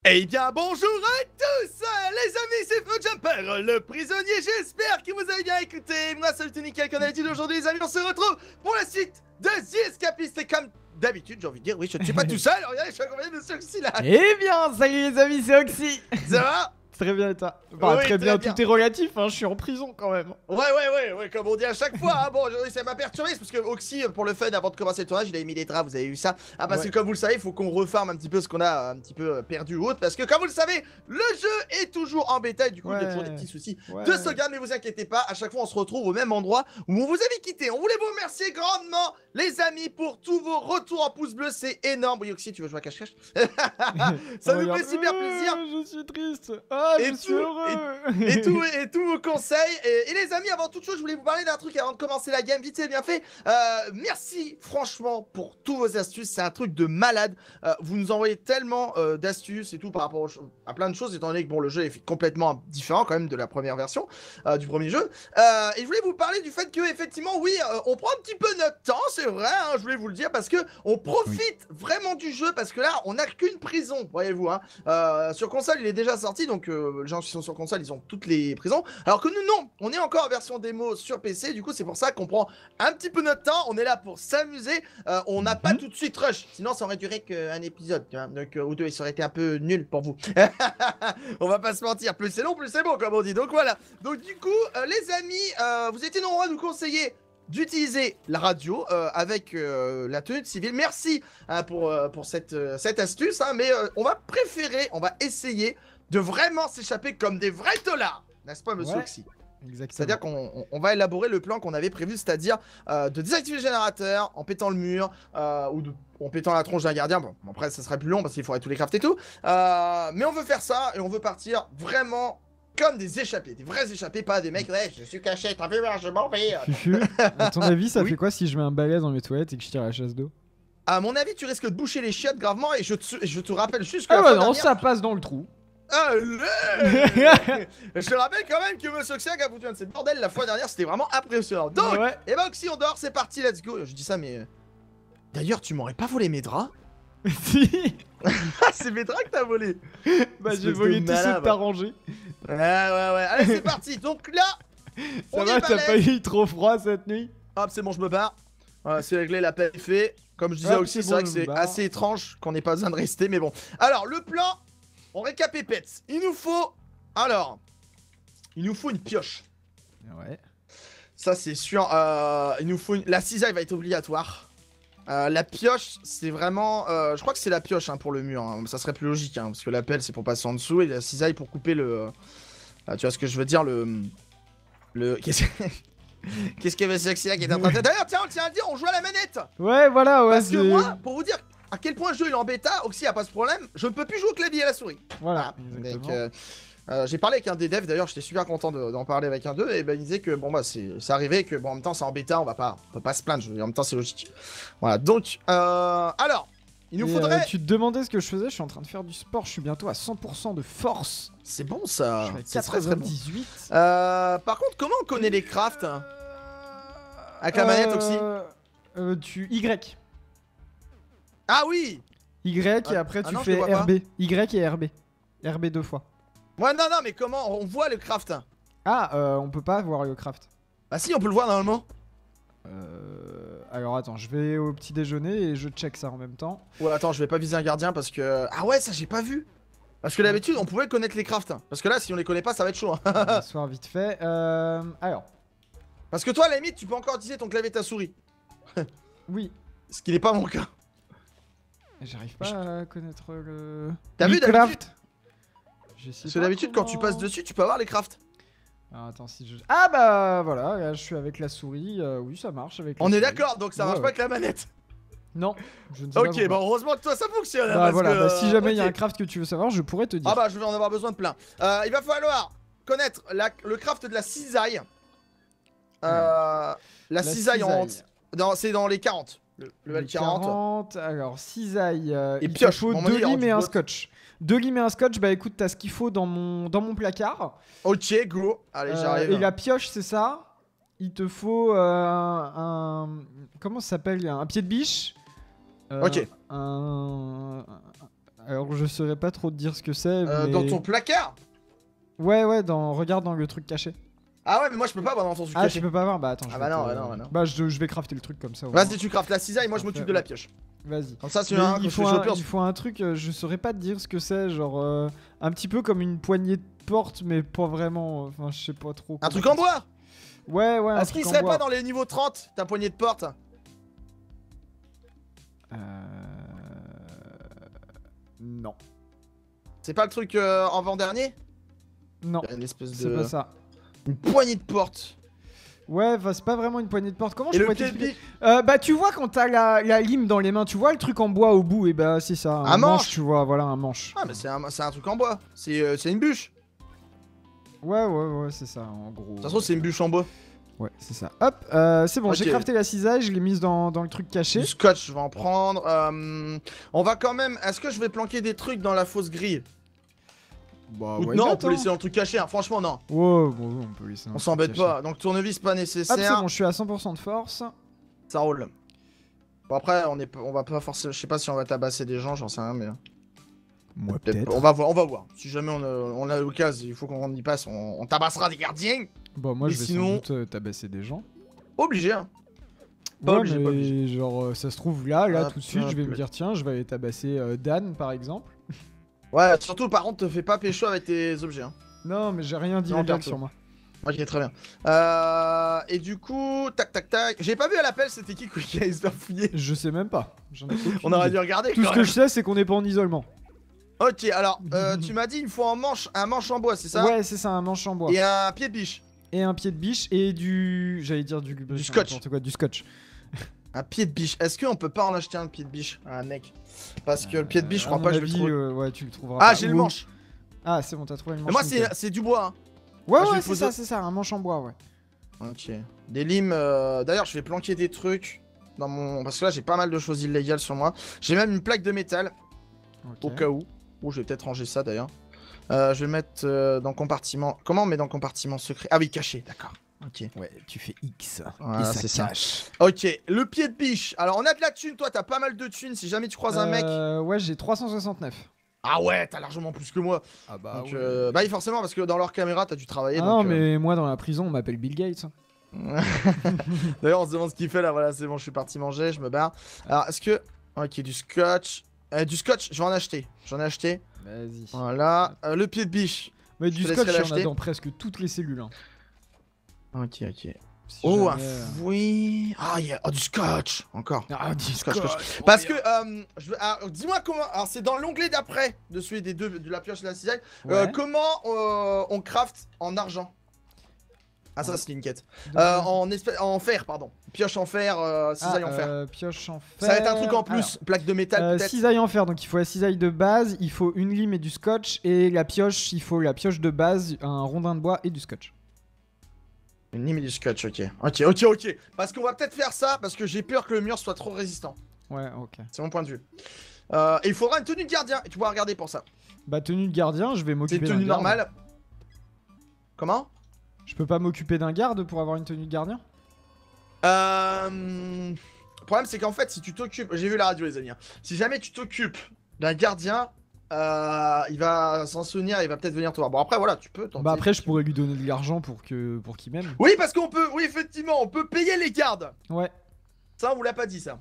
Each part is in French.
Eh bien bonjour à tous les amis, c'est FloJumper, le prisonnier, j'espère que vous avez bien écouté. Moi c'est nickel comme d'habitude. Aujourd'hui les amis, on se retrouve pour la suite de The Escapist. Et comme d'habitude, j'ai envie de dire, oui, je ne suis pas tout seul, regardez, je suis accompagné de ce Oxy là. Eh bien, salut les amis, c'est Oxy. Ça va? Très bien et toi? Bah, Oui, très bien, bien. tout est relatif, hein, je suis en prison quand même. Ouais, comme on dit à chaque fois. Hein. Bon, aujourd'hui ça m'a perturbé, c'est parce que Oxy, pour le fun, avant de commencer le tournage, il avait mis des draps, vous avez vu ça? Ah, parce que comme vous le savez, il faut qu'on refarme un petit peu ce qu'on a un petit peu perdu ou autre. Parce que comme vous le savez, le jeu est toujours en bêta et du coup, il y a toujours des petits soucis de sauvegarde. Mais vous inquiétez pas, à chaque fois, on se retrouve au même endroit où on vous avait quitté. On voulait vous remercier grandement, les amis, pour tous vos retours en pouce bleu. C'est énorme. Oui, Oxy, tu veux jouer à cache-cache? Ça nous fait super plaisir. Je suis triste. Ah, je suis heureux. Et tous vos conseils. Et les amis, avant toute chose, je voulais vous parler d'un truc avant de commencer la game. Vite, c'est bien fait. Merci franchement pour tous vos astuces. C'est un truc de malade. Vous nous envoyez tellement d'astuces et tout par rapport à plein de choses, étant donné que bon, le jeu est complètement différent quand même de la première version du premier jeu. Et je voulais vous parler du fait que effectivement, oui, on prend un petit peu notre temps, c'est vrai. Hein, je voulais vous le dire parce que on profite vraiment du jeu parce que là, on n'a qu'une prison, voyez-vous. Hein. Sur console, il est déjà sorti, donc les gens qui sont sur console, ils ont toutes les prisons. Alors que nous, non, on est encore en version démo sur PC. Du coup, c'est pour ça qu'on prend un petit peu notre temps. On est là pour s'amuser. On n'a pas tout de suite rush. Sinon, ça aurait duré qu'un épisode, tu vois. Donc, ou deux, et ça aurait été un peu nul pour vous. On va pas se mentir. Plus c'est long, plus c'est bon, comme on dit. Donc voilà. Donc du coup, les amis, vous étiez nombreux à nous conseiller d'utiliser la radio avec la tenue de civil. Merci hein, pour cette astuce, hein, mais on va préférer, on va essayer de vraiment s'échapper comme des vrais tolards, n'est-ce pas, monsieur Oxy? Exactement. C'est-à-dire qu'on va élaborer le plan qu'on avait prévu, c'est-à-dire de désactiver le générateur en pétant le mur ou en pétant la tronche d'un gardien. Bon, après, ça serait plus long parce qu'il faudrait tous les crafts et tout. Mais on veut faire ça et on veut partir vraiment comme des échappés, des vrais échappés, pas des mecs, ouais, je suis caché, t'as vu, je m'en vais. Fufu, à ton avis, ça fait quoi si je mets un balai dans mes toilettes et que je tire la chasse d'eau? À mon avis, tu risques de boucher les chiottes gravement et je te rappelle juste que Ah la bah fois non, dernière... ça passe dans le trou. Allez. Je te rappelle quand même que Monsieur Oxy a foutu un de ces bordels la fois dernière, c'était vraiment impressionnant. Donc, et bah Oxy, on dort, c'est parti, let's go. Je dis ça, mais... D'ailleurs, tu m'aurais pas volé mes draps? Si. C'est mes draps que t'as volé. Bah j'ai volé tous ceux que t'as rangés. Ouais. Allez, c'est parti. Donc là, ça va, t'as pas eu trop froid cette nuit? Hop, c'est bon, je me barre. Voilà, c'est réglé, l'appel est fait. Comme je disais aussi, c'est vrai que c'est assez étrange qu'on n'ait pas besoin de rester, mais bon. Alors, le plan, on récapépète. Il nous faut une pioche. Ouais. Ça, c'est sûr. Il nous faut la cisaille va être obligatoire. La pioche, c'est vraiment... je crois que c'est la pioche hein, pour le mur. Hein. Ça serait plus logique, hein, parce que la pelle, c'est pour passer en dessous. Et la cisaille pour couper le... tu vois ce que je veux dire, Qu'est-ce qu'il y avait ce Oxy là qui est en train de... D'ailleurs, tiens, on tient à le dire, on joue à la manette. Ouais, voilà, ouais. Parce que moi, pour vous dire à quel point le jeu il est en bêta, Oxy a pas ce problème, je ne peux plus jouer au clavier et à la souris. Voilà. Donc, j'ai parlé avec un des devs, d'ailleurs, j'étais super content d'en parler avec un d'eux, et ben il disait que bon bah c'est arrivé, que bon en même temps c'est en bêta, on peut pas se plaindre, en même temps c'est logique. Voilà, donc alors, il nous faudrait... tu te demandais ce que je faisais, je suis en train de faire du sport, je suis bientôt à 100% de force. C'est bon ça, c'est très bon. Par contre, comment on connaît les crafts avec la manette Oxy? Tu Y. Ah oui. Y et après tu fais RB. Y et RB. RB 2 fois. Ouais, non, mais comment on voit le craft? Ah, on peut pas voir le craft. Bah si, on peut le voir normalement. Alors attends, je vais au petit déjeuner et je check ça en même temps. Ouais, attends, je vais pas viser un gardien parce que... Ah ouais, ça j'ai pas vu. Parce que d'habitude, on pouvait connaître les crafts. Parce que là, si on les connaît pas, ça va être chaud. Soir vite fait. Alors. Parce que toi, à la limite, tu peux encore utiliser ton clavier et ta souris. Oui. Ce qui n'est pas mon cas. J'arrive pas à connaître le... T'as vu d'habitude? Parce que d'habitude, quand tu passes dessus, tu peux avoir les crafts. Alors, attends, si je... Ah bah voilà, là, je suis avec la souris. Oui, ça marche avec la souris. On est d'accord, donc ça marche pas avec la manette. Non, je ne sais pas. Ok, bah heureusement que toi ça fonctionne. Bah parce voilà, que, si jamais il y a un craft que tu veux savoir, je pourrais te dire. Ah bah je vais en avoir besoin de plein. Il va falloir connaître le craft de la cisaille. La cisaille en... C'est dans les 40. Le level 40. Alors, cisaille. Et il pioche. faut 2 limes et un scotch. 2 limes et un scotch, bah écoute, t'as ce qu'il faut dans mon placard. Ok, go. Allez, j'arrive. Et la pioche, c'est ça. Il te faut comment ça s'appelle? Un pied de biche. Ok. Alors je saurais pas trop te dire ce que c'est, mais... Dans ton placard? Ouais, regarde dans le truc caché. Ah ouais, mais moi je peux pas voir dans ton truc Ah, caché. tu peux pas voir? Bah attends, Ah bah non. Bah je vais crafter le truc comme ça. Vas-y, tu craftes la cisaille, moi je m'occupe de la pioche. Vas-y. Comme ça, c'est Mais un il faut un truc, je saurais pas te dire ce que c'est, genre un petit peu comme une poignée de porte, mais pas vraiment. Enfin, je sais pas trop. Un truc en bois? Ouais, un Est-ce qu'il truc en serait bois. pas dans les niveaux 30, ta poignée de porte? Non. C'est pas le truc en avant-dernier? Non, Une espèce de... c'est pas ça. Une poignée de porte. Ouais, bah, c'est pas vraiment une poignée de porte. Comment Et je le pourrais pied de t'expliquer? biche? Bah tu vois quand t'as la lime dans les mains, tu vois le truc en bois au bout, et bah c'est ça. Un manche. Tu vois, voilà un manche. Ah mais c'est un truc en bois. C'est une bûche. Ouais, c'est ça en gros. Ça se trouve c'est une bûche en bois. Ouais, c'est ça. Hop, c'est bon, j'ai Ok. crafté la cisaille, je l'ai mise dans le truc caché. Du scotch, je vais en prendre. On va quand même... Est-ce que je vais planquer des trucs dans la fausse grille? Bah Ou non, on peut laisser dans le truc caché, hein. Franchement non. Ouais, bon, on peut laisser. On s'embête pas. Donc tournevis pas Hop, c'est nécessaire. bon, je suis à 100% de force. Ça roule. Bon après, on va pas forcément... Je sais pas si on va tabasser des gens, j'en sais rien mais... Moi On va voir. Si jamais on a l'occasion, il faut qu'on y passe, on tabassera des gardiens. Bah moi Mais je vais sinon- sans doute tabasser des gens. Obligé, hein. Pas Ouais, obligé, mais pas obligé. genre ça se trouve là Hop, tout de suite, je vais me hop. dire tiens, je vais aller tabasser Dan par exemple. Ouais, surtout par contre, te fais pas pécho avec tes objets, hein. Non, mais j'ai rien dit Non, illégal perso. sur moi. Ok, très bien. Et du coup, tac. J'ai pas vu à l'appel, c'était qui qui a espère fouiller. Je sais même pas. J'en ai aucune On aurait idée. dû regarder Tout quand ce que même. je sais, c'est qu'on n'est pas en isolement. Ok, alors, tu m'as dit il me faut un manche en bois, c'est ça? Ouais, c'est ça, un manche en bois. Et un pied de biche. Et un pied de biche et du. J'allais dire du scotch. n'importe quoi, du scotch. Un pied de biche. Est-ce qu'on peut pas en acheter un pied de biche à un mec? Parce que le pied de biche, je crois À pas mon que je vais le avis, trouver. ouais, tu le trouveras Ah, pas. j'ai le Ou- manche. Ah, c'est bon, t'as trouvé le manche. Mais moi, nickel. c'est du bois, hein. Ouais, je vais ouais, poser- c'est ça, un manche en bois, ouais. Ok. Des limes. D'ailleurs, je vais planquer des trucs dans mon. Parce que là, j'ai pas mal de choses illégales sur moi. J'ai même une plaque de métal, Ok. au cas où. Ou je vais peut-être ranger ça d'ailleurs. Je vais le mettre dans compartiment. Comment on met dans compartiment secret? Ah oui, caché, d'accord. Ok. Ouais, tu fais X. Voilà, et ça c'est ça. cache. Ok, le pied de biche. Alors, on a de la thune, toi, t'as pas mal de thunes. Si jamais tu croises un mec. Ouais, j'ai 369. Ah ouais, t'as largement plus que moi. Ah Donc, bah oui, forcément, parce que dans leur caméra, t'as dû travailler. Ah donc, non, mais moi dans la prison, on m'appelle Bill Gates. D'ailleurs, on se demande ce qu'il fait là. Voilà, c'est bon, je suis parti manger, je me barre. Alors, est-ce que. Ok, du scotch. Du scotch, je vais en acheter. J'en ai acheté. Vas-y. Voilà. Le pied de biche. Mais Je du te scotch, laisserai il y en a l'acheter. dans presque toutes les cellules. Hein. Ok. Si Oh, un jamais, fouet. Ah, il y a du scotch. Encore. Ah, du Scotch, scotch. scotch. Parce que, alors, dis-moi comment. Alors, c'est dans l'onglet d'après de celui des deux, de la pioche et de la cisaille. Ouais. Comment on craft en argent? Ah, ça, c'est une quête. Donc, En fer, pardon. Pioche en fer, cisaille en fer. Pioche en fer. Ça va être un truc en plus. Alors, Plaque de métal, peut-être. cisaille en fer, donc il faut la cisaille de base, il faut une lime et du scotch, et la pioche, il faut la pioche de base, un rondin de bois et du scotch. Une lime et du scotch, ok. Parce qu'on va peut-être faire ça, parce que j'ai peur que le mur soit trop résistant. Ouais, ok. C'est mon point de vue. Et il faudra une tenue de gardien, et tu pourras regarder pour ça. Bah, tenue de gardien, je vais C'est m'occuper une d'un tenue garde. normale. Comment? Je peux pas m'occuper d'un garde pour avoir une tenue de gardien? Le problème, c'est qu'en fait, si tu t'occupes. J'ai vu la radio, les amis. Hein. Si jamais tu t'occupes d'un gardien, il va s'en souvenir, il va peut-être venir te voir. Bon, après, voilà, tu peux tenter. Bah, après, je pourrais lui donner de l'argent pour qu'il m'aime. Oui, parce qu'on peut. Oui, effectivement, on peut payer les gardes. Ouais. Ça, on vous l'a pas dit, ça.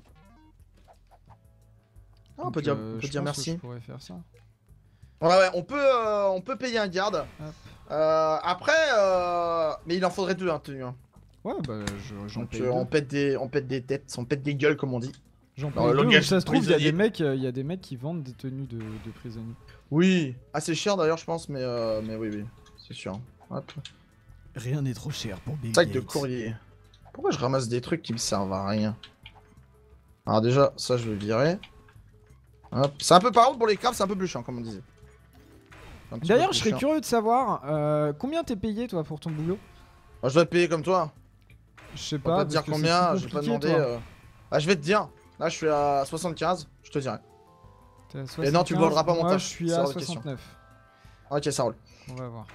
Ah, on peut dire, je pense que merci. Je pourrais faire ça. Ouais, on peut payer un garde. Hop. Après, mais il en faudrait deux, hein, tenue. Hein. Ouais, bah, j'en Donc, paye on deux. pète des têtes, on pète des gueules, comme on dit. J'en dans paye le deux, langage ou ça se trouve, il y prisonnier. a des mecs qui vendent des tenues de prisonniers. Oui. Ah, c'est cher d'ailleurs, je pense, mais oui, c'est sûr. Hop. Rien n'est trop cher pour Bill Sac de courrier. Pourquoi je ramasse des trucs qui me servent à rien? Alors déjà, ça je vais virer. Hop. C'est un peu, par contre, pour les crafts, c'est un peu plus chiant, comme on disait. Un petit peu D'ailleurs, plus je serais chiant. curieux de savoir combien t'es payé toi pour ton boulot? Moi, je dois te payer comme toi. Je sais Je vais pas. pas te dire parce que combien, c'est je vais plus pas compliqué, demander. toi. Ah, je vais te dire. Là, je suis à 75, je te dirai. T'es à Et non, tu 75, voleras pas mon moi, taf, je suis c'est à hors de question. 69. Ok, ça roule. On va voir.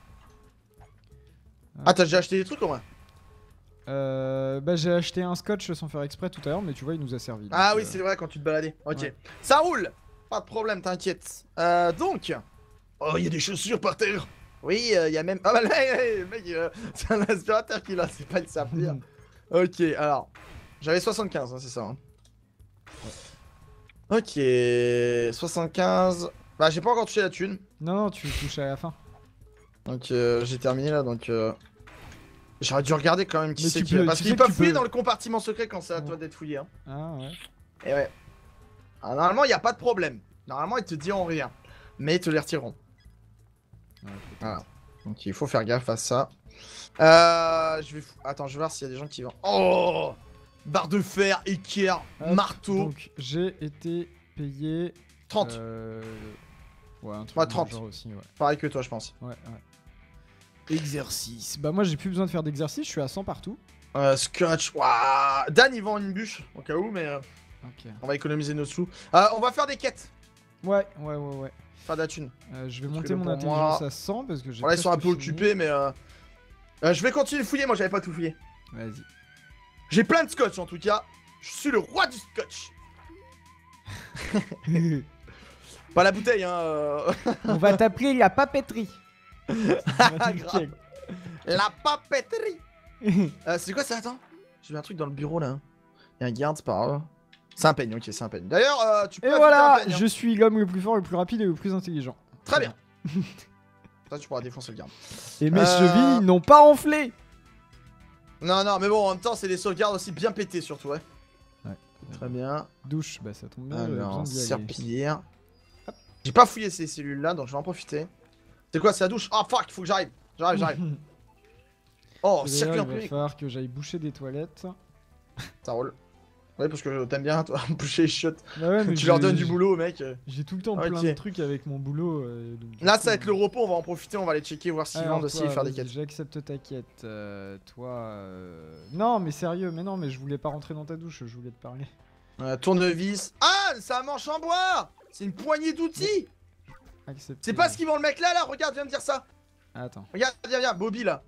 Ah, t'as déjà acheté des trucs au moins? Bah, j'ai acheté un scotch sans faire exprès tout à l'heure, mais tu vois, il nous a servi. Ah donc, oui, c'est vrai, quand tu te baladais. Ok. ouais. Ça roule. Pas de problème, t'inquiète. Donc. Oh, il y a des chaussures par terre. Oui, il y a même. Ah bah là, le mec, c'est un aspirateur qu'il a, c'est pas une serpillière. Ok, alors. J'avais 75, hein, c'est ça. Hein. Ok, 75. Bah, j'ai pas encore touché la thune. Non, tu touches à la fin. Donc, j'ai terminé là, donc. J'aurais dû regarder quand même qui Mais c'est tu qui. peux- Parce tu qu'ils sais que peuvent tu fouiller peux- dans le compartiment secret quand c'est à toi d'être fouillé. Hein. Ah ouais. Et ouais. Alors, normalement, il n'y a pas de problème. Normalement, ils te diront rien. Mais ils te les retireront. Ouais, Voilà. Donc, il faut faire gaffe à ça. Attends, je vais voir s'il y a des gens qui vont. Oh! Barre de fer, équerre, Hop, marteau. Donc j'ai été payé 30. Ouais, un truc Ouais, dans le 30. genre aussi, ouais. Pareil que toi, je pense. Ouais. Exercice. Bah moi j'ai plus besoin de faire d'exercice, je suis à 100 partout. Scotch. Waouh. Dan, il vend une bûche, au cas où, mais Ok. on va économiser nos sous. On va faire des quêtes. Ouais. Faire de la thune. Je vais Parce monter que mon pour intelligence moi- à 100 parce que j'ai Voilà, ils sont un peu presque fini. occupés, mais je vais continuer de fouiller. Moi, j'avais pas tout fouillé. Vas-y. J'ai plein de scotch en tout cas. Je suis le roi du scotch. Pas la bouteille, hein. On va t'appeler la papeterie. Grave. La papeterie. C'est quoi ça? Attends. J'ai vu un truc dans le bureau là. Il y a un garde, c'est pas grave. C'est un peigne, ok, c'est un peigne. D'ailleurs, tu peux Et affûter un voilà, peigne, hein. je suis l'homme le plus fort, le plus rapide et le plus intelligent. Très bien. Ça, tu pourras défoncer le garde. Et mes chevilles n'ont pas enflé. Non, non, mais bon, en même temps, c'est des sauvegardes aussi bien pétées, surtout, ouais. Ouais. Très bien. Douche, bah ça tombe bien, j'avais besoin Alors, d'y aller. serpillière. J'ai pas fouillé ces cellules-là, donc je vais en profiter. C'est quoi, c'est la douche? Oh fuck, il faut que j'arrive. J'arrive. Oh, Et circuit d'ailleurs, il va imprimé. falloir que j'aille boucher des toilettes. Ça roule. Ouais, parce que t'aimes bien, toi, boucher les chiottes. Bah ouais, mais Tu leur j'ai- donnes du boulot, mec. J'ai tout le temps Ok. plein de trucs avec mon boulot. Donc, du Là, coup, ça va être le repos, on va en profiter, on va aller checker, voir s'ils alors, vendent aussi toi, et faire des vas-y, quêtes. J'accepte ta quête. Toi. Non, mais sérieux, mais non, mais je voulais pas rentrer dans ta douche, je voulais te parler. Tournevis. Ah, c'est un manche en bois. C'est une poignée d'outils. Accepter. C'est pas ce qu'ils vend le mec là, regarde, viens me dire ça. Attends. Regarde, viens, Bobby là.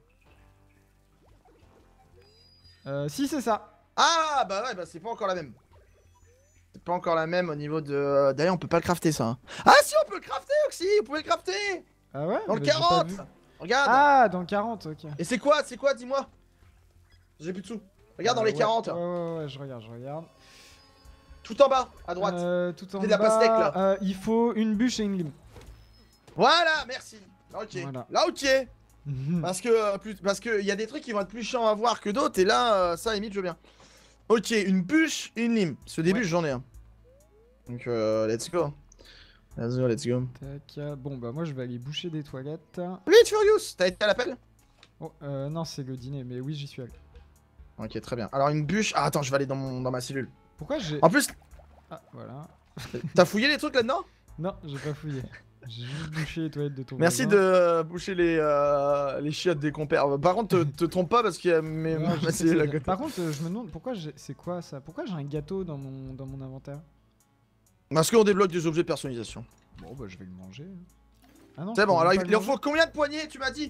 Si, c'est ça. Ah, bah ouais, bah c'est pas encore la même. C'est pas encore la même au niveau de. D'ailleurs, on peut pas le crafter ça. Hein. Ah, si, on peut le crafter, Oxy, vous pouvez le crafter. Ah ouais? Dans le Bah, j'ai pas 40. vu. Regarde. Ah, dans le 40, ok. Et c'est quoi, dis-moi. J'ai plus de sous. Regarde dans les Ouais, 40. Ouais, je regarde. Tout en bas, à droite. Tout en C'est de la bas, pastèque, là. il faut une bûche et une lime. Voilà, merci. Ok. Voilà. Là, ok. Parce que y a des trucs qui vont être plus chiants à voir que d'autres, et là, ça, limite, je veux bien. Ok, une bûche et une lime. Ce début, Ouais. j'en ai un. Donc, let's go. Let's go. Tac. Bon, bah moi je vais aller boucher des toilettes. Vite, Furious, t'as été à l'appel? Oh, non, c'est le dîner, mais oui, j'y suis allé. Ok, très bien. Alors, une bûche. Ah, attends, je vais aller dans ma cellule. Pourquoi j'ai. En plus, Ah, voilà. t'as fouillé les trucs là-dedans? Non, j'ai pas fouillé. J'ai juste bouché les toilettes de ton Merci voisin. de boucher les chiottes des compères. Par contre, te trompe pas parce qu'il y a mes. Ouais, je ma sais cellule que à c'est- côté. Par contre, je me demande pourquoi j'ai. C'est quoi ça? Pourquoi j'ai un gâteau dans mon inventaire? Parce qu'on débloque des objets de personnalisation. Bon, bah je vais le manger. Ah non, C'est je bon, peux alors même pas il le en faut combien de poignées, tu m'as dit?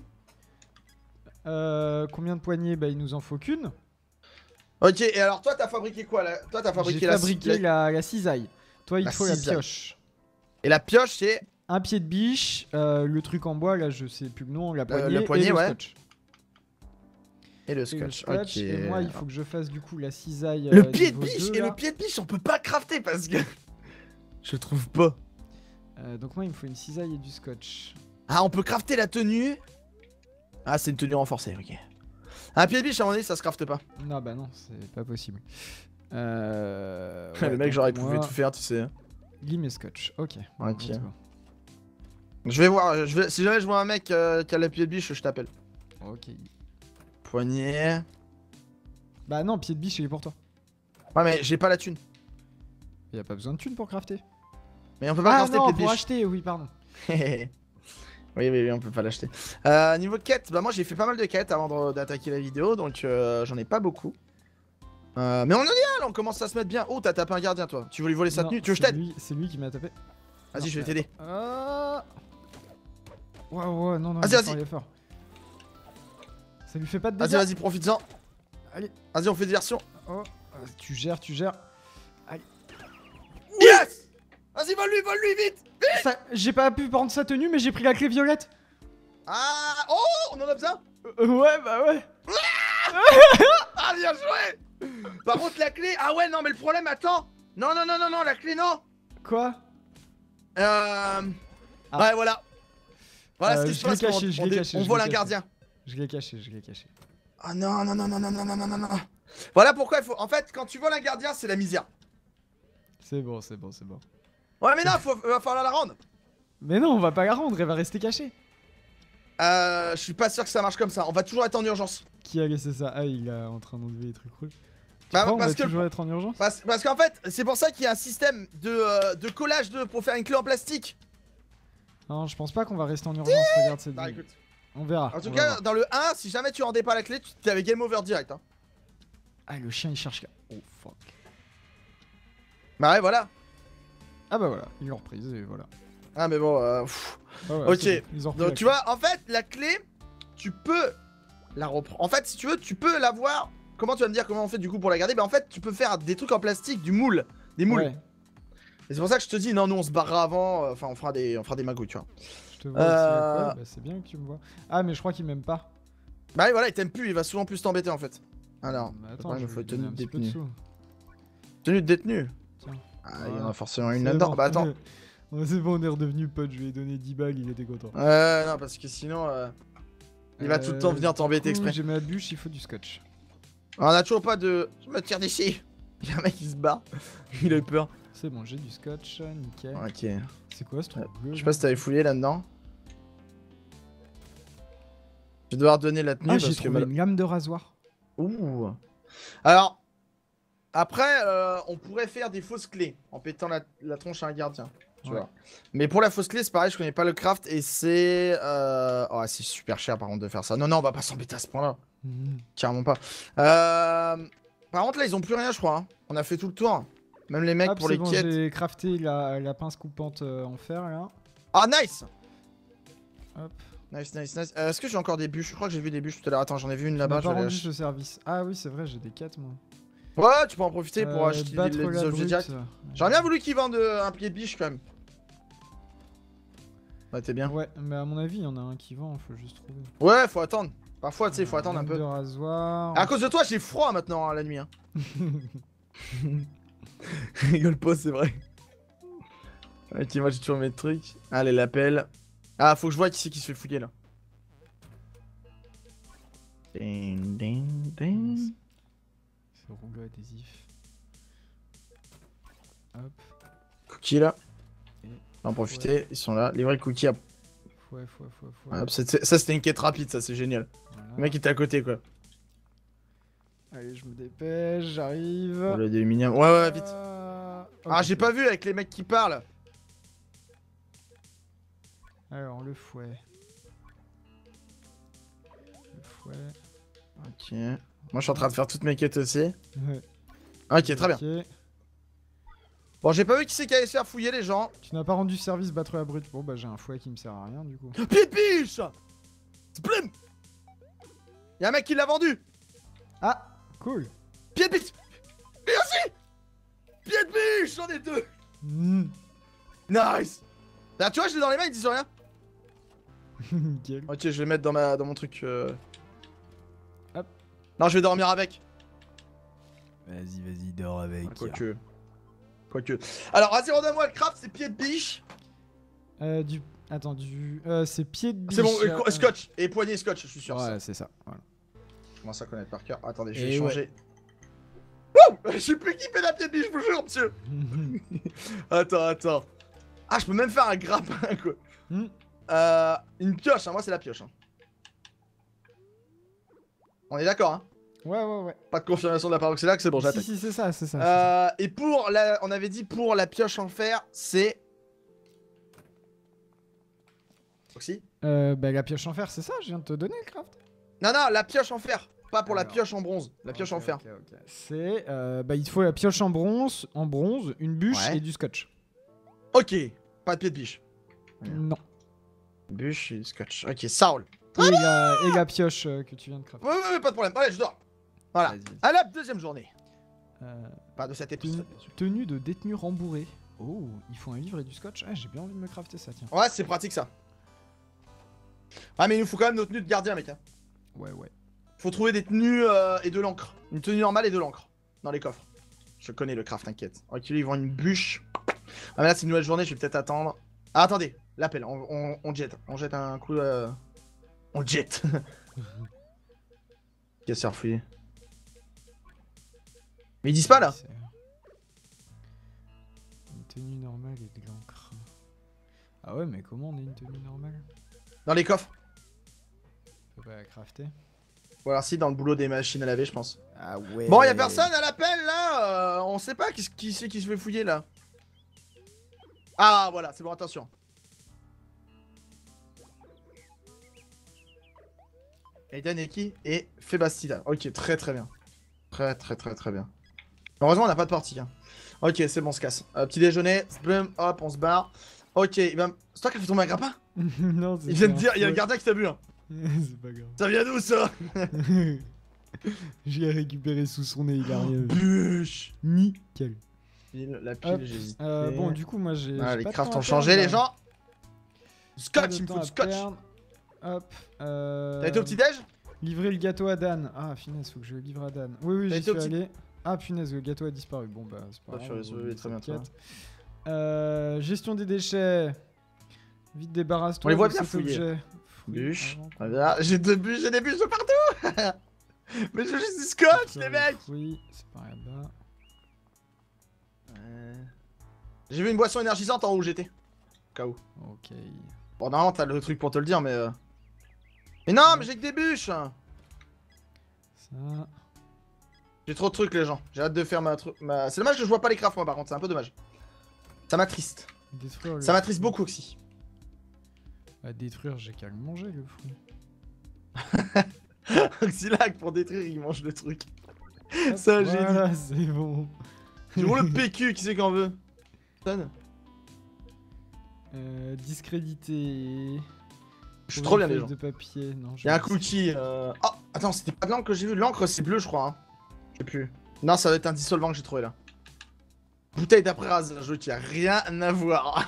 manger. Combien de poignées? Bah, il nous en faut qu'une. Ok, et alors toi, t'as fabriqué quoi là? Toi, t'as J'ai fabriqué fabriqué la cisaille. Toi, il La te faut la cisaille. pioche. Et la pioche, c'est. Un pied de biche, le truc en bois, là, je sais plus le nom, la poignée, poignée, et le ouais. scotch. Et le Et le scotch. scotch, Ok. et moi, il faut que je fasse du coup la cisaille. Le pied de niveau biche 2, et là. le pied de biche, on peut pas crafter parce que. Je trouve pas. Donc moi, il me faut une cisaille et du scotch. Ah, on peut crafter la tenue. Ah, c'est une tenue renforcée, ok. Un pied de biche, à un moment donné, ça se crafte pas. Non, bah non, c'est pas possible. Le Ouais, mec, j'aurais donc pu moi, tout faire, tu sais. Lime et scotch, ok. Ok. let's go. Je vais voir, si jamais je vois un mec qui a le pied de biche, je t'appelle. Ok. Poignet. Bah non, pied de biche, il est pour toi. Ouais, mais j'ai pas la thune. Y a pas besoin de thunes pour crafter. Mais on peut pas Ah crafter non, pied de pour biche. acheter, oui, pardon. Oui, on peut pas l'acheter. Niveau quête, bah moi j'ai fait pas mal de quêtes avant d'attaquer la vidéo, donc j'en ai pas beaucoup. Mais on en est là, on commence à se mettre bien. Oh, t'as tapé un gardien toi. Tu veux lui voler sa Non, tenue? Tu veux que je t'aide? C'est lui qui m'a tapé. Vas-y, Non, je vais mais- t'aider. Ouais, non, Vas-y, il est vas-y. fort, il est fort. Ça lui fait pas de Vas-y, dégâts. vas-y, profites-en. Allez. Vas-y, on fait diversion. Oh, tu gères. Yes! Vas-y, vole-lui, vite. J'ai pas pu prendre sa tenue, mais j'ai pris la clé violette. Ah, oh, on en a besoin. Ouais, bah ouais. Ah, bien joué. Par contre, la clé, ah ouais, non, mais le problème, attends. Non, la clé, non. Quoi? Ouais, voilà. Voilà ce qui se passe quand on vole un gardien. Je l'ai caché. Ah non. Voilà pourquoi il faut... En fait, quand tu voles un gardien, c'est la misère. C'est bon. Ouais, mais non, va falloir la rendre. Mais non, on va pas la rendre, elle va rester cachée. Je suis pas sûr que ça marche comme ça. On va toujours être en urgence. Qui a laissé ça? Ah, il est en train d'enlever les trucs rouges. Bah, On va parce que toujours être en urgence. Parce qu'en fait, c'est pour ça qu'il y a un système de collage pour faire une clé en plastique. Non, je pense pas qu'on va rester en urgence. Regarde cette Bah vidéo. écoute. On verra. En tout cas, dans le 1, si jamais tu rendais pas la clé, tu avais game over direct. Hein. Ah, le chien il cherche. Oh fuck. Bah ouais, voilà. Ah bah voilà, ils l'ont reprise et voilà. Ah mais bon, Ah ouais, ok. bon. Ils ont repris Donc tu vois, en fait, la clé, tu peux la reprendre. En fait, si tu veux, tu peux l'avoir. Comment tu vas me dire comment on fait du coup pour la garder? Bah en fait, tu peux faire des trucs en plastique, du moule. Des moules. Ouais. Et c'est pour ça que je te dis, non, nous on se barrera avant. Enfin, on fera des magouilles, tu vois. Je te vois aussi à quoi, bah, c'est bien que tu me vois. Ah, mais je crois qu'il m'aime pas. Bah voilà, il t'aime plus, il va souvent plus t'embêter en fait. Alors, Mais attends, il je faut vais lui tenue donner de un petit peu de détenu. sous. Tenue de détenu. Tiens. Ah, il y en Voilà. a forcément une C'est là-dedans. bon. Bah attends. Ouais, c'est bon, on est redevenu pote, je lui ai donné 10 balles, il était content. Non, parce que sinon, il va tout le temps venir t'embêter du coup, exprès. J'ai ma bûche, il faut du scotch. On a toujours pas de. Je me tire d'ici. Il y a un mec qui se barre. Il a eu peur. C'est bon, j'ai du scotch, nickel. Ok. C'est quoi ce truc bleu? Je sais pas si t'avais fouillé là-dedans. Je vais devoir donner la tenue Ah, parce j'ai que. trouvé une lame de rasoir. Ouh. Alors. Après, on pourrait faire des fausses clés en pétant la tronche à un gardien. Tu Ouais. vois. Mais pour la fausse clé, c'est pareil, je connais pas le craft et c'est. Oh, c'est super cher par contre de faire ça. Non, on va pas s'embêter à ce point-là. Mhm. Carrément pas. Par contre, là, ils ont plus rien, je crois. Hein. On a fait tout le tour. Même les mecs Hop, pour c'est les bon, quêtes. j'ai crafté la pince coupante en fer là. Ah, nice! Hop. Nice. Est-ce que j'ai encore des bûches? Je crois que j'ai vu des bûches tout à l'heure. Attends, j'en ai vu une On là-bas. n'a Je pas vais rendu aller ce service. Ah oui, c'est vrai, j'ai des quêtes moi. Ouais, tu peux en profiter pour acheter battre des la objets brute. directs. J'aurais bien voulu qu'ils vendent un pied de biche quand même. Ouais, t'es bien. Ouais, mais à mon avis, il y en a un qui vend, faut juste trouver. Ouais, faut attendre. Parfois, tu sais, faut attendre un Lame peu. de rasoir. À cause de toi, j'ai froid maintenant hein, la nuit. Hein. Rigole pas, c'est vrai. Ok, moi j'ai toujours mes trucs. Allez, l'appel. Ah, faut que je vois qui c'est qui se fait fouiller là. Ding, ding, ding. C'est rouleau adhésif. Hop. Cookie là. Et- On va en profiter, ils sont là. Livrer le cookie. À... Fouet. Hop, ça c'était une quête rapide, ça c'est génial. Voilà. Le mec était à côté quoi. Allez, je me dépêche, j'arrive. Pour le d'aluminium. Ouais, vite. Ah, Ok. j'ai pas vu avec les mecs qui parlent. Alors, le fouet. Le fouet. Ok. Moi je suis en train de faire toutes mes quêtes aussi. Ouais. Ok, très bien. Ok. Bon, j'ai pas vu qui c'est qui allait se faire fouiller les gens. Tu n'as pas rendu service battre la brute. Bon, bah, j'ai un fouet qui me sert à rien du coup. Pied de biche. Splim. Y'a un mec qui l'a vendu. Ah, cool. Pied de biche. Lui aussi. Pied de biche, j'en ai deux. Mm. Nice. Là, tu vois, je l'ai dans les mains, ils disent rien. Nickel. Ok, je vais le mettre dans mon truc. Hop. Non, je vais dormir avec. Vas-y, dors avec. Quoique. Alors, vas-y, redonne-moi le craft, c'est pied de biche. Attends, c'est pied de biche. C'est bon, scotch. Et poignée scotch, je suis sûr. Ouais, c'est ça. Voilà. Je commence à connaître par cœur. Attendez, je Et vais ouais. changer. Wouh. Je suis plus équipé d'un pied de biche, je vous jure, monsieur. Attends. Ah, je peux même faire un grappin, quoi. Hmm. Une pioche, hein. Moi, c'est la pioche. Hein. On est d'accord, hein. Ouais. Pas de confirmation de la part c'est bon, j'attaque. Si, c'est ça. Et pour la... On avait dit pour la pioche en fer, c'est... Aussi Bah, la pioche en fer, c'est ça, je viens de te donner le craft. Non, la pioche en fer. Pas pour la Alors. pioche en bronze. La pioche en fer. Ok. C'est, bah, il te faut la pioche en bronze, une bûche Ouais. et du scotch. Ok. Pas de pied de biche. Non. Bûche et scotch. Ok, ça roule. Et la pioche que tu viens de crafter. Ouais, pas de problème. Allez, je dors. Voilà. Vas-y. À la deuxième journée. Euh, Pas de cet épisode, bien sûr. tenue de détenu rembourré. Oh, il faut un livre et du scotch. Ah, j'ai bien envie de me crafter ça, tiens. Ouais, c'est pratique ça. Ah, mais il nous faut quand même nos tenues de gardien, mec. Hein. Ouais, ouais. Faut trouver des tenues et de l'encre. Une tenue normale et de l'encre. Dans les coffres. Je connais le craft, t'inquiète. Ok, ils vont une bûche. Ah, mais là, c'est une nouvelle journée, je vais peut-être attendre. Ah, attendez, l'appel, on jette. On jette un coup. On jette. Qu'est-ce que c'est refouillé? Mais ils disent pas là. Une tenue normale et de l'encre. Ah ouais, mais comment on a une tenue normale? Dans les coffres. On peut pas la crafter. Ou alors si, dans le boulot des machines à laver, je pense. Ah ouais. Bon, y'a personne à l'appel là. On sait pas qui c'est qui se fait fouiller là. Ah, voilà, c'est bon, attention. Aiden et qui? Et Febastida. Ok, très très bien. Très bien. Heureusement, on n'a pas de partie. Hein. Ok, c'est bon, on se casse. Petit déjeuner, boum, hop, on se barre. Ok, c'est toi qui as fait tomber un grappin? Non, c'est Il vient de dire, il y a le gardien qui t'a bu. Hein. C'est pas grave. Ça vient d'où ça? J'ai récupéré sous son nez, il a rien vu. Bûche. Nickel. La Hop, pile, j'ai hésité. bon, du coup, moi j'ai. Ah, j'ai les pas de crafts temps ont à changé, perdre, les là. gens. Pas Scotch, de il me temps faut à du scotch. perdre. Hop. T'as été au petit-déj? Livrer le gâteau à Dan. Ah, finesse, faut que je le livre à Dan. Oui, oui, T'as j'y été au suis petit- allé. Ah, punaise, le gâteau a disparu. Bon, bah, c'est pas Ah, grave. purée, oui, très bien, très t'inquiète. Gestion des déchets. Vite débarrasse-toi On les voit de bien cet fouiller. objet. Bûche. avant Très qu'on- bien. J'ai des bûches de partout. Mais je veux juste du scotch, les mecs. Oui, c'est par là-bas. J'ai vu une boisson énergisante en haut où j'étais. Au cas où. Ok. Bon, non, t'as le truc pour te le dire, mais. Mais non, mais j'ai que des bûches. Ça. J'ai trop de trucs, les gens. J'ai hâte de faire ma. C'est dommage que je vois pas les crafts, moi, par contre. C'est un peu dommage. Ça m'attriste. Détruire le Ça m'attriste fruit. beaucoup aussi. À détruire, j'ai qu'à le manger, le fruit. Oxylac, pour détruire, il mange le truc. Hop, Ça, j'ai voilà, c'est bon. J'ai le PQ, qui c'est qu'en veut? Sonne. Discrédité. Je suis trop bien, les gens. De papier. Non, Y'a un cookie. Oh, attends, c'était pas de l'encre que j'ai vu. L'encre, c'est bleu, je crois. Hein. Je sais plus. Non, ça va être un dissolvant que j'ai trouvé là. Bouteille d'après rasage, qui a rien à voir.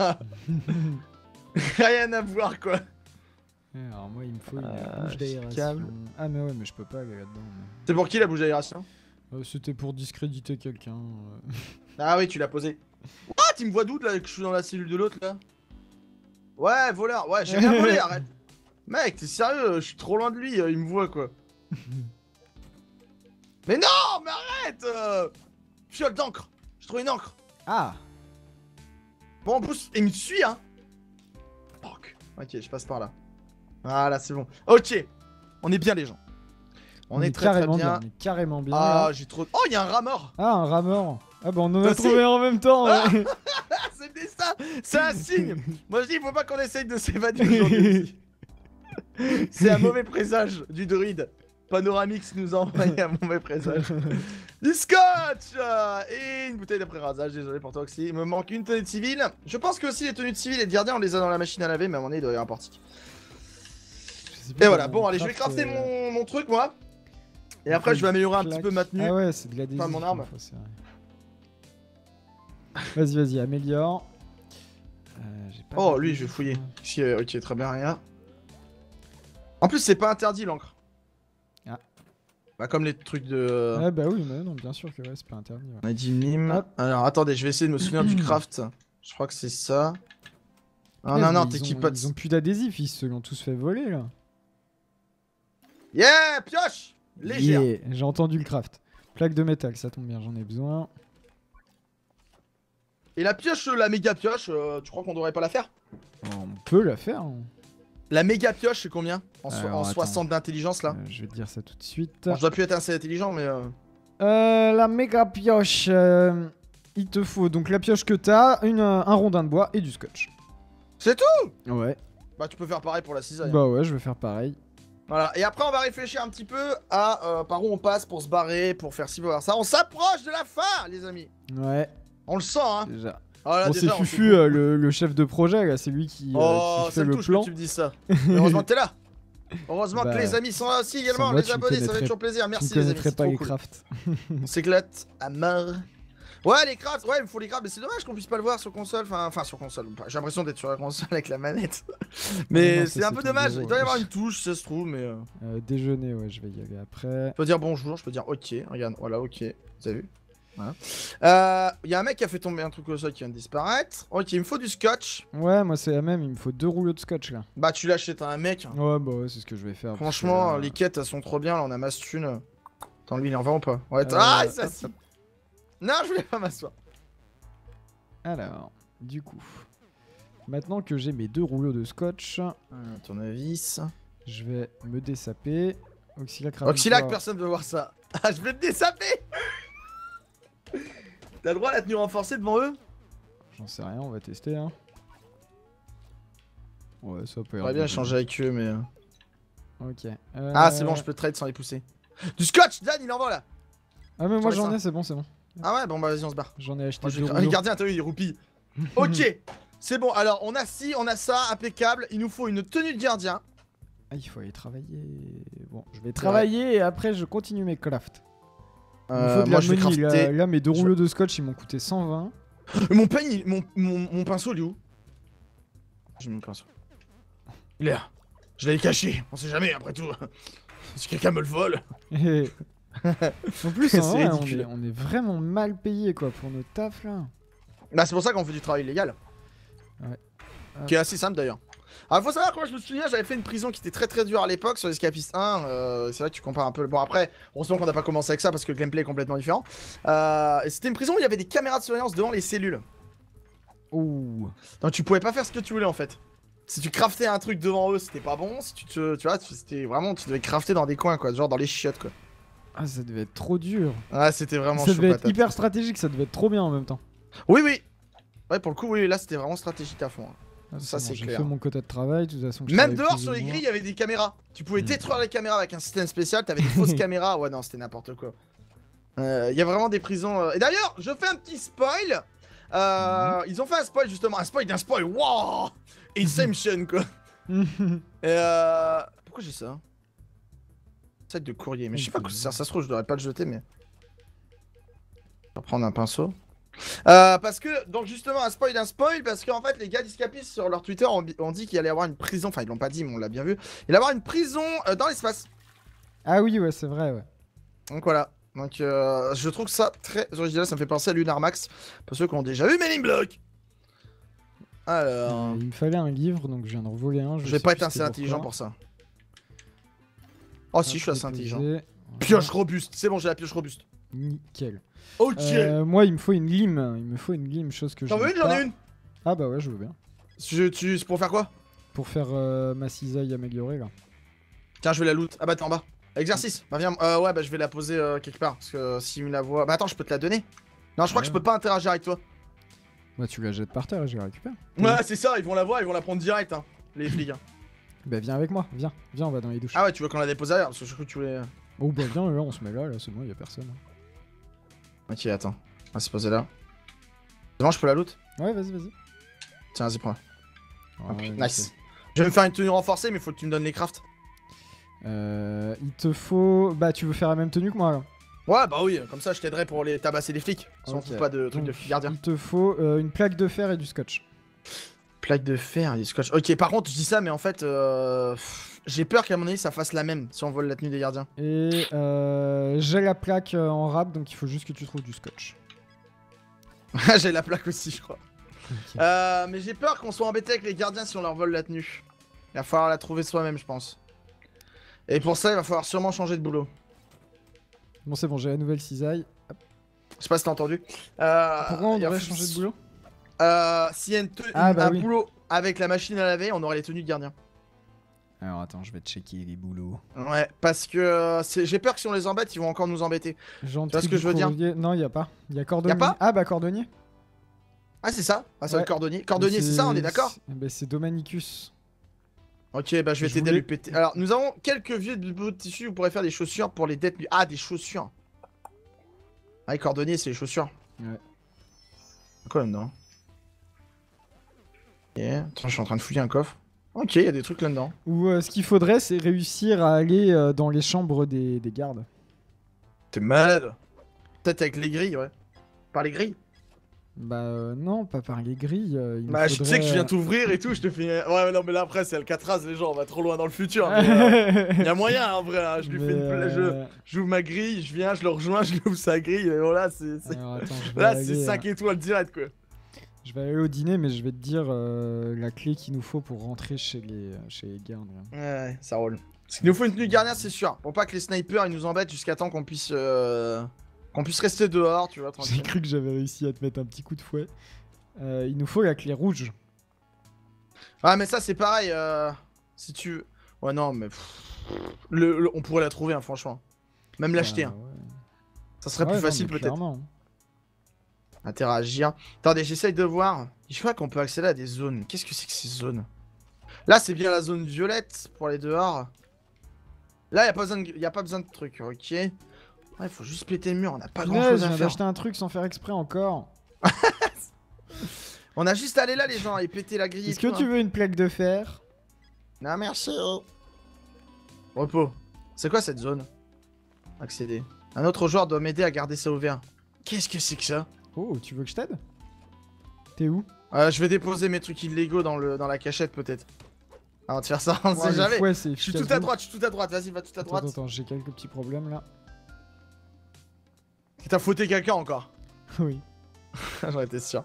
Rien à voir, quoi. Alors, moi, il me faut une bouche câble. d'aération. Ah, mais ouais, mais je peux pas aller là-dedans. mais- C'est pour qui la bouche d'aération? C'était pour discréditer quelqu'un. Ah oui, tu l'as posé. What? Tu me vois d'où là que je suis dans la cellule de l'autre là? Ouais, voleur. Ouais, j'ai rien volé, arrête. Mec, t'es sérieux? Je suis trop loin de lui, il me voit quoi. Mais non, mais arrête Fiole d'encre. J'ai trouvé une encre. Ah! Bon, en plus, il me suit, hein. Fuck. Ok, je passe par là. Voilà, c'est bon. Ok. On est bien, les gens. On est très carrément bien. On est carrément bien. Ah, là. j'ai trop. Oh, il y a un rat mort. Ah, un rat mort. Ah, bah, on en Ça, a trouvé un en même temps. Ah ouais. C'était ça. C'est un signe. Moi, je dis, il faut pas qu'on essaye de s'évader aujourd'hui. C'est un mauvais présage du druide. Panoramix nous a envoyé un mauvais présage. Du scotch et une bouteille d'après rasage, désolé pour toi aussi. Il me manque une tenue de civil. Je pense que aussi les tenues de civil et de gardien on les a dans la machine à laver, mais à un moment donné il doit y avoir un portique. Je sais plus Et voilà, comment bon on allez, je vais craft, crafter mon truc moi. Et après je vais améliorer un petit peu ma tenue. Ah ouais, c'est de l'adhésif. Enfin, mon arme. il faut, c'est vrai. Vas-y, vas-y, améliore. J'ai pas Oh de lui je vais adhésif, fouiller. moi. Si, ok, très bien, rien. En plus c'est pas interdit l'encre. Ah. Bah comme les trucs de... Ah bah oui, mais non, bien sûr que ouais, c'est pas interdit. Ouais. On a dit mime. Hop. Alors attendez, je vais essayer de me souvenir du craft. Je crois que c'est ça. Ah non, Mais non, ils t'équipes ont- pas de... Ils ont plus d'adhésif, ils se l'ont tous fait voler là. Yeah, pioche légère. Yeah, j'ai entendu le craft. Plaque de métal, ça tombe bien, j'en ai besoin. Et la pioche, la méga pioche, tu crois qu'on devrait pas la faire? On peut la faire. Hein. La méga pioche, c'est combien? En, Alors, en attends. 60 d'intelligence là? Je vais te dire ça tout de suite. Bon, je dois plus être assez intelligent, mais... La méga pioche, il te faut donc la pioche que t'as, un rondin de bois et du scotch. C'est tout? Ouais. Bah tu peux faire pareil pour la cisaille. Hein. Bah ouais, je vais faire pareil. Voilà, et après on va réfléchir un petit peu à par où on passe pour se barrer, pour faire ci, pour faire ça. On s'approche de la fin, les amis. Ouais, On le sent, hein. déjà. Oh, là, Bon, déjà, c'est on Fufu, fait- le chef de projet, là, c'est lui qui Oh, fait ça me le touche plan. que tu me dises ça. Mais heureusement que t'es là. Heureusement Bah, que les amis sont là aussi également, sans moi, les tu me abonnés, ça fait connaîtrais- toujours plaisir. Tu Merci ne les amis, connaîtrais c'est pas trop les cool. crafts. On s'éclate à mort. Ouais, les crafts, ouais, il me faut les crafts, mais c'est dommage qu'on puisse pas le voir sur console. Enfin, sur console. J'ai l'impression d'être sur la console avec la manette. Mais non, c'est ça, un peu ton dommage. bureau, Il doit y avoir ouais. une touche, si ça se trouve, mais. Déjeuner, ouais, je vais y aller après. Je peux dire bonjour, je peux dire ok. Regarde, voilà, ok. Vous avez vu? Voilà. Il y a un mec qui a fait tomber un truc au sol qui vient de disparaître. Ok, il me faut du scotch. Ouais, moi c'est la même, il me faut 2 rouleaux de scotch là. Bah, tu l'achètes à un mec. Ouais, bah ouais, c'est ce que je vais faire. parce que Franchement, là- les quêtes elles sont trop bien. Là, on a masse thune. Attends, lui, il en va ou pas? Ouais, Euh, ah, ça hop, si. hop. Non, je voulais pas m'asseoir. Alors, du coup, maintenant que j'ai mes 2 rouleaux de scotch, Tournevis. je vais me dessaper. Auxilac, rappelle-toi- Auxilac, personne veut voir ça. Ah, je vais te dessaper. T'as le droit à la tenue renforcée devant eux? J'en sais rien, on va tester. Hein. Ouais, ça peut J'aurais bien échanger avec eux, mais. Ok. Ah, c'est bon, je peux trade sans les pousser. Du scotch, Dan, il en vend là. Ah, mais moi J'en ai j'en ça. ai, c'est bon, c'est bon. Ah ouais, bon, bah vas-y, on se barre. J'en ai acheté Moi, je 2 vais... Les rouleaux. gardiens, t'as vu, ils roupillent. Ok, c'est bon. Alors, on a ci, on a ça, impeccable. Il nous faut une tenue de gardien. Ah, il faut aller travailler. Bon, je vais travailler et après je continue mes crafts. Il me faut de moi, la je vais money, crafter. là, mes 2 rouleaux de scotch ils m'ont coûté 120. Mon peigne, mon pinceau, il est où? J'ai mis mon pinceau. Il est là. Je l'avais caché. On sait jamais, après tout. Si quelqu'un me le vole. Et... en plus, C'est en vrai, ridicule. on est vraiment mal payé quoi pour notre taf là. Bah, c'est pour ça qu'on fait du travail illégal. Ouais. Qui est assez simple d'ailleurs. Alors, faut savoir que moi, je me souviens, j'avais fait une prison qui était très dure à l'époque sur Escapist 1. C'est vrai que tu compares un peu. Bon, après, heureusement qu'on n'a pas commencé avec ça parce que le gameplay est complètement différent. Et c'était une prison où il y avait des caméras de surveillance devant les cellules. Ouh. Donc, tu pouvais pas faire ce que tu voulais en fait. Si tu craftais un truc devant eux, c'était pas bon. Si tu vois, c'était vraiment, tu devais crafter dans des coins quoi, genre dans les chiottes quoi. Ah, ça devait être trop dur. Ouais, c'était vraiment Ça chaud devait être patate. hyper stratégique, ça devait être trop bien en même temps. Oui, oui. Ouais, pour le coup, oui, là c'était vraiment stratégique à fond. Hein. Ah, Ça, bon, c'est j'ai clair. fait mon quota de travail, de toute façon. je Même travaille dehors plus sur ou les moins. grilles, il y avait des caméras. Tu pouvais détruire les caméras avec un système spécial. T'avais des fausses caméras. Ouais, non, c'était n'importe quoi. Il y a vraiment des prisons. Et d'ailleurs, je fais un petit spoil. Ils ont fait un spoil justement. Un spoil d'un spoil. Wow! Inception quoi. Pourquoi j'ai ça? Sac de courrier. Mais je sais pas quoi ça sert. Ça se trouve, je devrais pas le jeter, mais. Je vais prendre un pinceau. Parce que, donc justement, un spoil d'un spoil, parce qu'en fait, les gars d'Escapistes sur leur Twitter ont dit qu'il allait y avoir une prison, enfin, ils l'ont pas dit, mais on l'a bien vu. Il allait y avoir une prison dans l'espace. Ah oui, ouais, c'est vrai, ouais. Donc voilà. Donc, je trouve ça très original, ça me fait penser à Lunar Max, pour ceux qui ont déjà vu Men in Black. Alors. Il me fallait un livre, donc je viens de revoler un. Je vais pas être assez intelligent pour ça. Oh, si, je suis assez intelligent. Pioche robuste, c'est bon, j'ai la pioche robuste. Nickel. Ok. Moi, il me faut une lime. Il me faut une lime, chose que J'en je veux n'ai une, j'en pas. ai une. Ah bah ouais, je veux bien. C'est pour faire quoi? Pour faire ma cisaille améliorée, là. Tiens, je vais la loot. Ah bah t'es en bas. Exercice. Bah viens. Ouais, bah je vais la poser quelque part. Parce que si me la voit. Bah attends, je peux te la donner. Non, je crois que je peux pas interagir avec toi. Bah tu la jettes par terre et je la récupère. Ouais, c'est ça. Ils vont la voir, ils vont la prendre direct, hein. Les flics. Hein. Bah viens avec moi, viens, on va dans les douches. Ah ouais, tu veux qu'on la dépose ailleurs? Parce que je crois que tu voulais. Oh bah viens, là on se met là, c'est bon, y a personne. Ok, attends. On va se poser là. C'est bon, je peux la loot? Ouais, vas-y. Tiens, vas-y, prends-la. Ouais, Nice. Je vais me faire une tenue renforcée, mais faut que tu me donnes les crafts. Il te faut... Bah tu veux faire la même tenue que moi là. Ouais, bah oui, comme ça je t'aiderai pour les tabasser les flics. Si on Ok. trouve pas de trucs de Donc, gardien. Il te faut une plaque de fer et du scotch. Plaque de fer et du scotch. Ok, par contre, je dis ça, mais en fait, j'ai peur qu'à mon avis ça fasse la même si on vole la tenue des gardiens. Et j'ai la plaque en rap, donc il faut juste que tu trouves du scotch. J'ai la plaque aussi, je crois. Ok. Mais j'ai peur qu'on soit embêté avec les gardiens si on leur vole la tenue. Il va falloir la trouver soi-même, je pense. Et pour ça, il va falloir sûrement changer de boulot. Bon c'est bon, j'ai la nouvelle cisaille. Je sais pas si t'as entendu. Pourquoi on il va devrait f- changer de boulot? S'il y a Ah, bah un oui. boulot avec la machine à laver, on aurait les tenues de gardien. Alors attends, je vais checker les boulots. Ouais, parce que j'ai peur que si on les embête, ils vont encore nous embêter. Genre, vois ce que je veux dire? Non, y a pas. Y a cordonnier. Y a pas Ah bah cordonnier. Ah, c'est ça? Ah, c'est Ouais. le cordonnier. Cordonnier, c'est ça, on est d'accord? Bah c'est Domanicus. Ok, bah je vais Je t'aider à voulais- lui péter. Alors, nous avons quelques vieux bouts de tissu, vous pourrez faire des chaussures pour les détenus. Ah, des chaussures. Ah, les cordonniers, c'est les chaussures. Ouais. Quoi là-dedans? Ok, attends, je suis en train de fouiller un coffre. Ok, il y a des trucs là-dedans. Ou ce qu'il faudrait, c'est réussir à aller dans les chambres des gardes. T'es malade. Peut-être avec les grilles, ouais. Par les grilles. Bah non, pas par les grilles. Il Bah, me je sais que je viens faudrait- t'ouvrir et tout, je te fais. Ouais, non, mais là après, c'est Alcatraz, les gens, on va trop loin dans le futur. Mais, y a moyen, en vrai. Hein, je lui fais une. J'ouvre ma grille, je viens, je le rejoins, je lui ouvre sa grille, et voilà, c'est. Alors, attends, je vais Là, aller, c'est 5 étoiles direct, quoi. je vais aller au dîner, mais je vais te dire la clé qu'il nous faut pour rentrer chez les gardiens. Ouais, ça roule. Parce qu'il nous faut une tenue gardienne, c'est sûr. Pour pas que les snipers ils nous embêtent jusqu'à temps qu'on puisse rester dehors, tu vois, J'ai tranquille. cru que j'avais réussi à te mettre un petit coup de fouet. Il nous faut la clé rouge. Ah, mais ça, c'est pareil. Si tu. Ouais, non, mais. On pourrait la trouver, hein, franchement. Même l'acheter, Bah, hein. ouais. Ça serait Ouais, plus non, facile, mais peut-être. clairement. Interagir. Attendez, j'essaye de voir. Je crois qu'on peut accéder à des zones. Qu'est-ce que c'est que ces zones? Là, c'est bien la zone violette pour aller dehors. Là, y a pas besoin de trucs, ok. Ouais, faut juste péter le mur, on a pas grand Punaise, chose je à viens faire. d'acheter un truc sans faire exprès encore. On a juste à aller là, les gens, et péter la grille. Est-ce que tu veux une plaque de fer? Non, merci. Repos. C'est quoi cette zone? Accéder. Un autre joueur doit m'aider à garder ça ouvert. Qu'est-ce que c'est que ça? Oh, tu veux que je t'aide? T'es où? Je vais déposer mes trucs illégaux dans la cachette, peut-être. Avant de faire ça, on sait Ouais, jamais. ouais, c'est Je suis efficace tout à de droite, je suis tout à droite. Vas-y, va tout à ouf. droite. Attends, j'ai quelques petits problèmes là. T'as fauté quelqu'un encore? Oui. J'en étais sûr.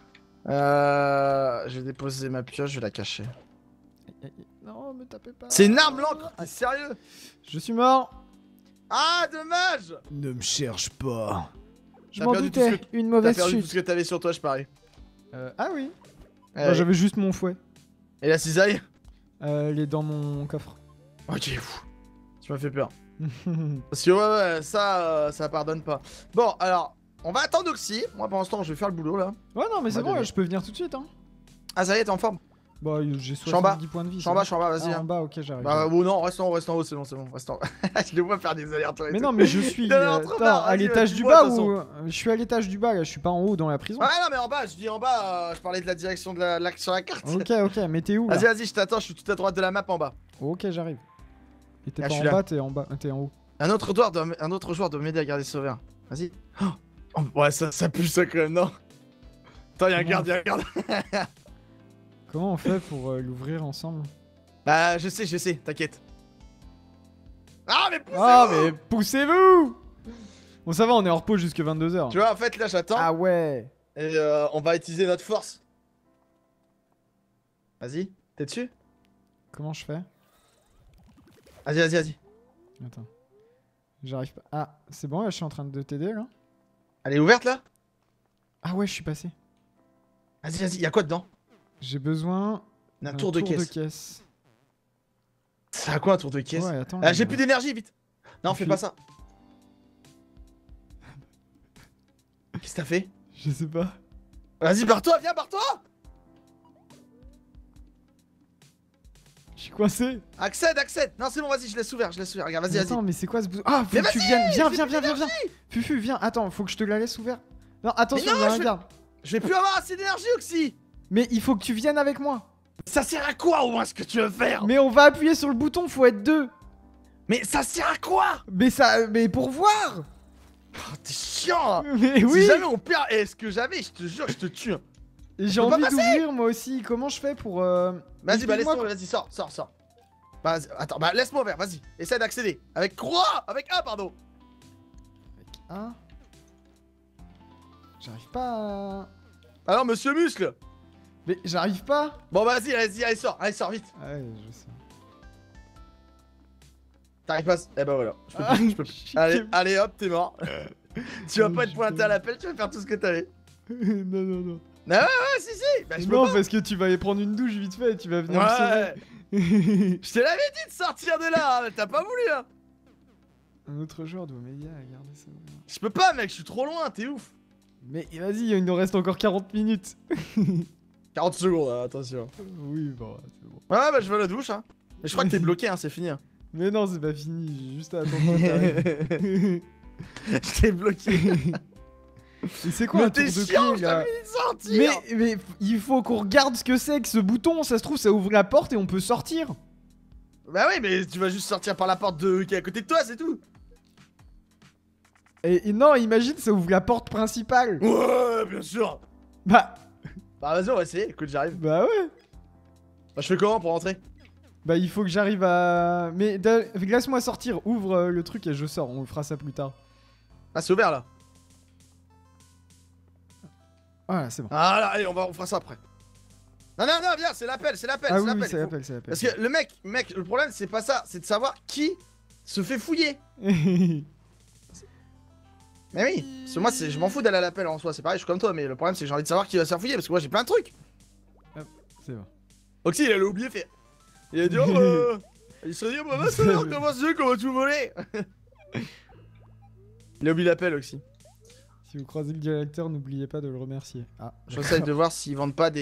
Je vais déposer ma pioche, je vais la cacher. Non, me tapez pas. C'est une arme l'encre. T'es sérieux? Je suis mort. Ah, dommage. Ne me cherche pas. Je T'as m'en perdu tout doutais. ce que- Une T'as mauvaise perdu tout chute. ce que t'avais sur toi, je parie. Ah oui. Ouais. Bah, j'avais juste mon fouet. Et la cisaille? Elle est dans mon coffre. Ok, fou. Tu m'as fait peur. Parce que ouais, ça pardonne pas. Bon, alors, on va attendre Oxy. Moi, pour l'instant, je vais faire le boulot, là. Ouais, non, mais c'est Bah, bon, donné. je peux venir tout de suite. Hein. Ah, ça y est, t'es en forme? Bah, j'ai suis en bas. 70 points de vie. Je suis en bas, vas-y. Ah, hein. en bas, ok, j'arrive. Bah, ou non, reste en haut, c'est bon, reste en haut. Je les vois faire des allers-retours. et Mais tout. non, mais je suis Il a l'air trop attends, marrant, à vas-y, l'étage tu du vois, bas de toute ou je suis à l'étage du bas là, je suis pas en haut dans la prison. Ouais, non, mais en bas, je dis en bas, je parlais de la direction de sur la carte. Ok, mais t'es où là? Vas-y, je t'attends, je suis tout à droite de la map en bas. Ok, j'arrive. Et t'es Ah, pas je en suis là. bas, t'es en bas, t'es en haut. Un autre joueur doit m'aider à garder ça ouvert. Vas-y. Oh, ouais, ça pue ça quand même, non? Attends, y'a un garde, Comment on fait pour l'ouvrir ensemble? Bah, je sais, t'inquiète. Ah, mais poussez-vous! Ah, mais poussez-vous! Bon, ça va, on est en repos jusque 22h. Tu vois, en fait, là, j'attends. Ah ouais. Et on va utiliser notre force. Vas-y, t'es dessus? Comment je fais? Vas-y. Attends. J'arrive pas. Ah, c'est bon, là, je suis en train de t'aider là. Elle est ouverte, là? Ah ouais, je suis passé. Vas-y, y'a quoi dedans? J'ai besoin Un d'un tour de caisse. caisse. C'est à quoi un tour de caisse? Ouais, attends. J'ai plus d'énergie, vite! Non, fais Puis- pas ça. Qu'est-ce que t'as fait? Je sais pas. Vas-y, barre-toi, viens, barre-toi! Je suis coincé. Accède! Non, c'est bon, vas-y, je laisse ouvert, regarde, vas-y. Attends, mais c'est quoi ce bouton? Ah, faut Mais que tu vas-y, viennes. Viens, j'ai viens, plus viens, viens. Fufu, viens. Attends, faut que je te la laisse ouverte. Non, attention, non, il y a un je vais- garde. Je vais plus avoir assez d'énergie, Oxy! Mais il faut que tu viennes avec moi. Ça sert à quoi au moins ce que tu veux faire? Mais on va appuyer sur le bouton, faut être deux. Mais ça sert à quoi? Mais pour voir. Oh, t'es chiant! Là. Mais Si oui. jamais on perd, ce que j'avais, je te jure, je te tue. Hein. Et j'ai peux pas envie passer. d'ouvrir moi aussi. Comment je fais pour Vas-y, bah explique-moi laisse-moi, vas-y, sors. Bah, attends, bah laisse-moi ouvert, vas-y. Essaie d'accéder. Avec croix! Avec A, pardon! Hein? J'arrive pas à... Alors, monsieur Muscle! Mais j'arrive pas. Bon, bah, vas-y, allez, sors, vite. Ouais, je sais. T'arrives pas. Eh bah voilà. Je peux Ah, plus, je peux plus. je suis Allez, hop, t'es mort. Tu vas pas Je être pointé peux- à l'appel, tu vas faire tout ce que t'avais. non. Ah ouais, si. Bah, je peux Non, pas. parce que tu vas aller prendre une douche vite fait et tu vas venir me Ouais. sauver. Je te l'avais dit de sortir de là, hein, t'as pas voulu, hein. Un autre joueur doit m'aider à garder ça ouvert. Je peux pas, mec, je suis trop loin, t'es ouf. Mais vas-y, il nous reste encore 40 minutes. 40 secondes, hein, attention. Oui, bon, c'est bon. Ouais, bah, je vais à la douche, hein. Mais je crois que t'es bloqué, hein, c'est fini. Hein. Mais non, c'est pas fini, j'ai juste à attendre que t'arrives. Je t'ai bloqué. Et c'est quoi un Mais tour t'es de chiant, clé je là? t'avais dit de sortir. mais il faut qu'on regarde ce que c'est que ce bouton, ça se trouve ça ouvre la porte et on peut sortir. Bah oui, mais tu vas juste sortir par la porte qui est à côté de toi, c'est tout. Et non, imagine, ça ouvre la porte principale. Ouais, bien sûr. Bah Vas-y, on va essayer. Écoute, j'arrive. ouais. Bah, je fais comment pour rentrer? Bah il faut que j'arrive à... Mais laisse-moi sortir, ouvre le truc et je sors, on fera ça plus tard. Ah, c'est ouvert là. Voilà, c'est bon. Ah là, allez, on fera ça après. Non, viens, c'est l'appel, Ah oui, c'est l'appel, c'est l'appel. Parce que le mec, le problème c'est pas ça, c'est de savoir qui se fait fouiller. Mais oui, parce que moi je m'en fous d'aller à l'appel en soi, c'est pareil, je suis comme toi, mais le problème c'est que j'ai envie de savoir qui va se faire fouiller parce que moi j'ai plein de trucs. Hop, c'est bon. Oxy, il allait oublier faire. Il a dit, il se dit, bah, ma soeur, comment c'est qu'on va tout voler? Il a oublié l'appel, Oxy. Si vous croisez le directeur, n'oubliez pas de le remercier. Ah, j'essaie de voir s'ils vendent pas des.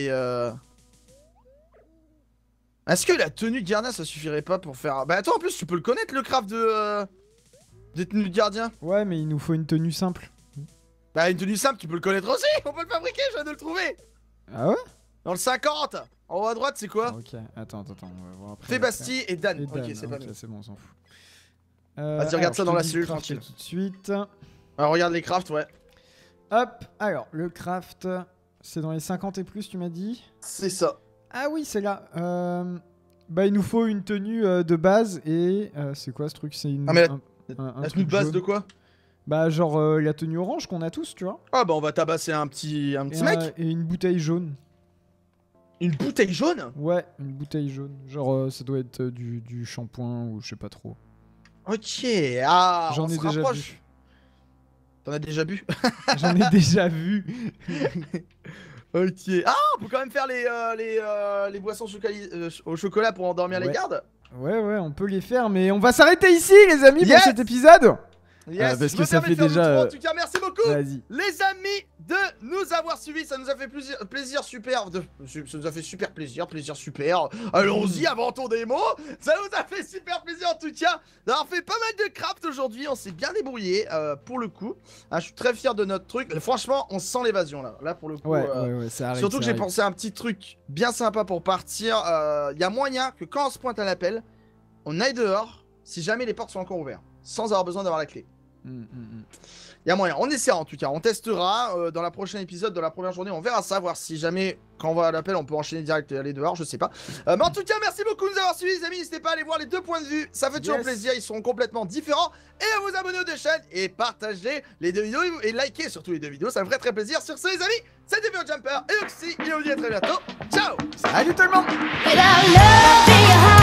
Est-ce que la tenue de gardien ça suffirait pas pour faire. Bah attends, en plus tu peux le connaître le craft de. Des tenues de gardien? Ouais, mais il nous faut une tenue simple. Bah une tenue simple, tu peux le connaître aussi, on peut le fabriquer, je viens de le trouver. Ah ouais? Dans le 50. En haut à droite, c'est quoi? Ok, attends, on va voir après. Fébastille et Dan. Et Dan. Ok, c'est pas mieux. C'est bon, on s'en fout. Vas-y, regarde ça dans la cellule, tranquille. Tout de suite. Alors regarde les crafts, ouais. Hop, alors, le craft, c'est dans les 50 et plus, tu m'as dit? C'est ça. Ah oui, c'est là. Bah, il nous faut une tenue de base et... c'est quoi ce truc? C'est une... Ah mais un la tenue truc de base jaune. de quoi? Bah, genre la tenue orange qu'on a tous, tu vois. Ah bah on va tabasser un petit mec. Et une bouteille jaune. Une bouteille jaune? Ouais, une bouteille jaune. Genre, ça doit être du shampoing ou je sais pas trop. Ok, ah, J'en on ai se déjà rapproche. vu. T'en as déjà bu? J'en ai déjà vu. Ok. Ah, on peut quand même faire les boissons au chocolat pour endormir les Ouais. gardes? Ouais, on peut les faire, mais on va s'arrêter ici, les amis, Yes. pour cet épisode. Yes, parce je que me ça permets fait de faire déjà, l'outro. En tout cas, merci beaucoup, Vas-y. les amis, de nous avoir suivis. Ça nous a fait plaisir super. Ça nous a fait super plaisir super. Allons-y, inventons des mots. Ça nous a fait super plaisir en tout cas d'avoir fait pas mal de craft aujourd'hui. On s'est bien débrouillé pour le coup. Je suis très fier de notre truc. Franchement, on sent l'évasion là. Là pour le coup. Ouais, ça arrive. Surtout que j'ai pensé à un petit truc bien sympa pour partir. Il y a moyen que quand on se pointe à l'appel, on aille dehors si jamais les portes sont encore ouvertes, sans avoir besoin d'avoir la clé. Il y a moyen, on essaiera en tout cas, on testera dans la prochaine épisode, dans la première journée, on verra ça, voir si jamais quand on va à l'appel on peut enchaîner direct et aller dehors, je sais pas. Mais en tout cas, merci beaucoup de nous avoir suivis les amis, n'hésitez pas à aller voir les deux points de vue, ça fait toujours plaisir, ils sont complètement différents. Et à vous abonner aux deux chaînes et partager les deux vidéos et liker surtout les deux vidéos, ça me ferait très plaisir. Sur ce les amis, c'était BioJumper et Oxy, et on vous dit à très bientôt, ciao. Salut tout le monde.